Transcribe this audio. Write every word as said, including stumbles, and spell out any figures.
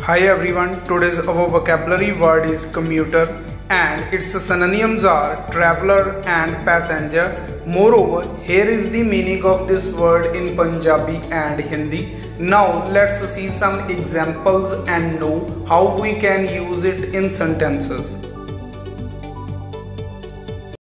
Hi everyone, today's our vocabulary word is commuter and its synonyms are traveler and passenger. Moreover, here is the meaning of this word in Punjabi and Hindi. Now let's see some examples and know how we can use it in sentences.